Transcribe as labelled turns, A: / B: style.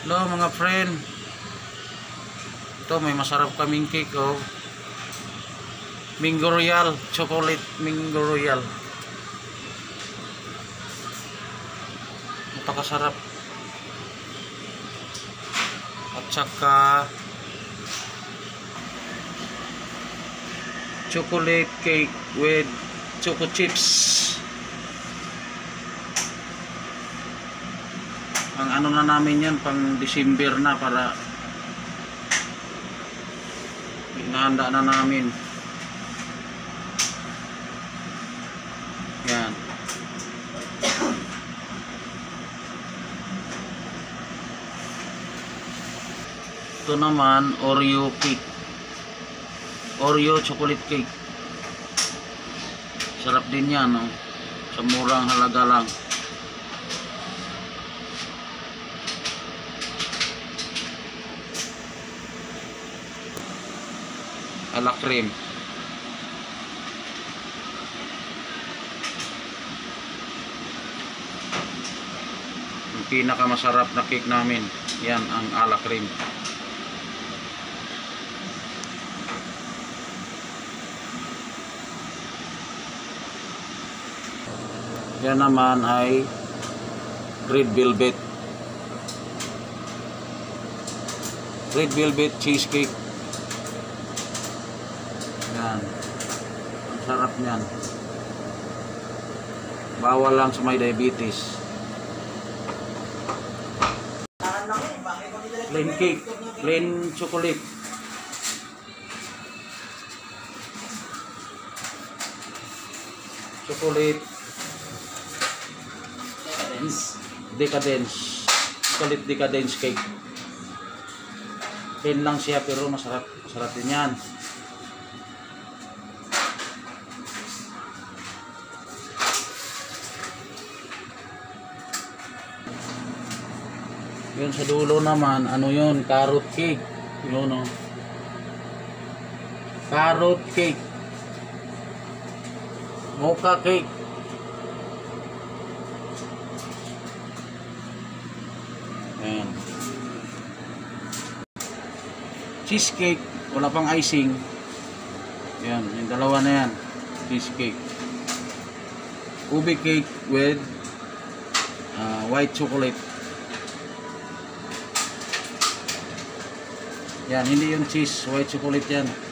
A: Hello mga friend. Ito may masarap kaming cake oh. Mingo Royal, chocolate Mingo Royal. Napakasarap. At saka chocolate cake with choco chips. Ang ano na namin yan, pang December na, para hinahanda na namin. Yan. Ito naman, Oreo cake. Oreo chocolate cake. Sarap din yan, no? Sa murang halaga lang. Ala cream. Ang pinakamasarap na cake namin, yan ang ala cream. Yan naman ay red velvet. Red velvet cheesecake. Yan. Ang sarap niyan. Bawal lang sa may diabetes. Plain cake, plain chocolate. Chocolate decadence. Chocolate decadence cake. Plain lang siya pero masarap. Masarap din yan. Yun sa dulo naman, ano yun? Carrot cake. Yun o. Carrot cake. Mocha cake. Ayan. Cheesecake. Wala pang icing. Ayan. Yung dalawa na yan. Cheesecake. Ube cake with white chocolate. Yan, hindi yung cheese, white chocolate yan.